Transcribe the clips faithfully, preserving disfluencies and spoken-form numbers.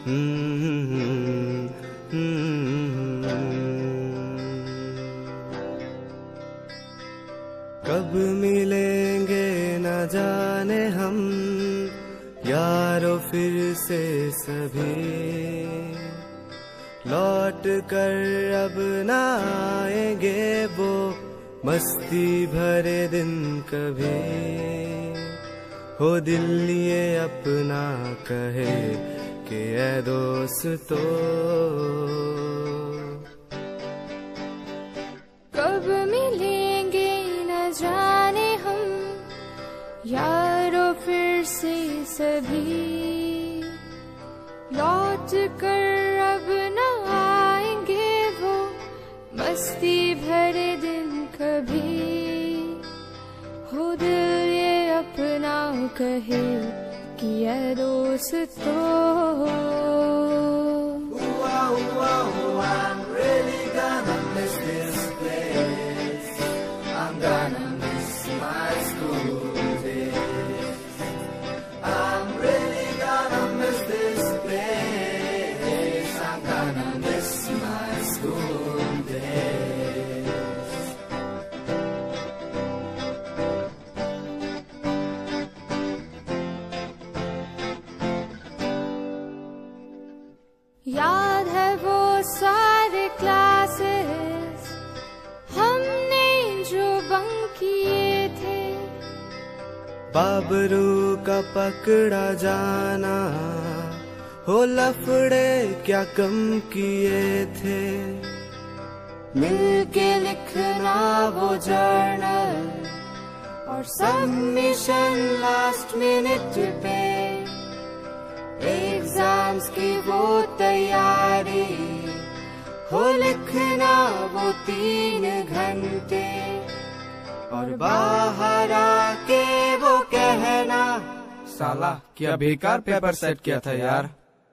कब मिलेंगे न जाने हम यारों फिर से सभी, लौट कर अब न आएंगे वो मस्ती भरे दिन कभी। हो दिल ये अपना कहे कि ऐ दोस्तों, कब मिलेंगे न जाने हम यारों फिर से सभी, लौट कर अब न आएंगे वो मस्ती भरे दिन कभी। हो दिल ये अपना कहे कि ऐ दोस्तों, I'm really gonna miss this place. I'm gonna miss my school days. I'm really gonna miss this place. I'm gonna miss my school days. याद है वो सारे क्लासेस हमने जो बंक किए थे, बाबरू का पकड़ा जाना, हो लफड़े क्या कम किए थे। मिलके लिखना वो जर्नल और सबमिशन लास्ट मिनट पे, एग्जाम्स की वो तैयारी, हो लिखना वो तीन घंटे, और बाहर आके वो कहना साला क्या बेकार पेपर सेट किया था यार।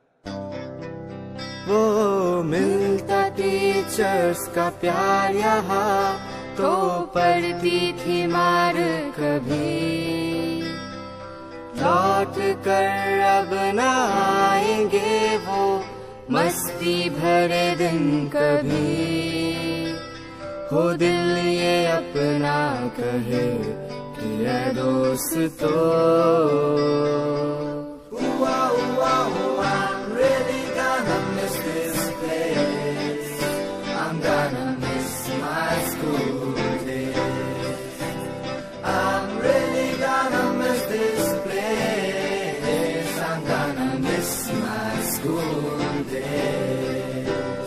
वो मिलता टीचर्स का प्यार यहाँ तो पड़ती थी मार कभी। लौट कर अब न आएंगे वो मस्ती भरे दिन कभी। हो दिल ये अपना कहे कि ऐ दोस्तों, I'm really gonna miss this place. I'm gonna miss my school days. I'm really gonna miss this place. I'm gonna miss my school days.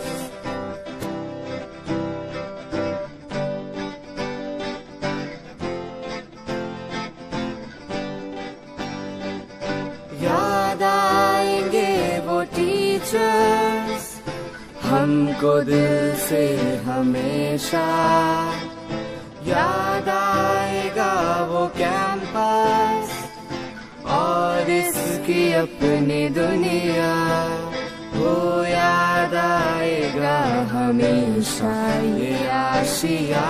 याद आएंगे वो टीचर्स हमको दिल से हमेशा। याद आएगा वो कैंपस और इसकी अपनी दुनिया। वो याद आएगा हमेशा ये Asia.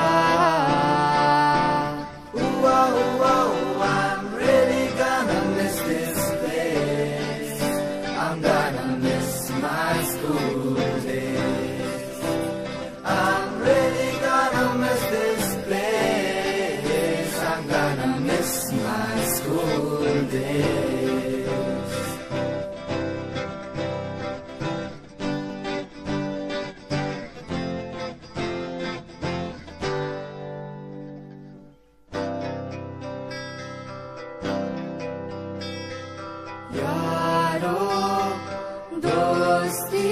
I'm really gonna miss this place. I'm gonna miss my school days. I'm really gonna miss this place. I'm gonna miss my school days. दोस्ती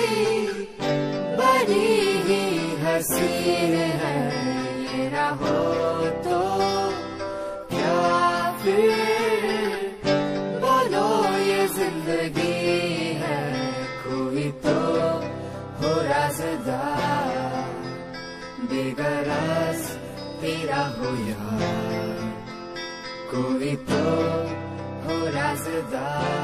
बड़ी ही हसीन है, ये ना हो तो क्या फिर बोलो ये जिंदगी है। कोई तो हो राज़दार बेगरज तेरा हो यार। कोई तो हो राज़दार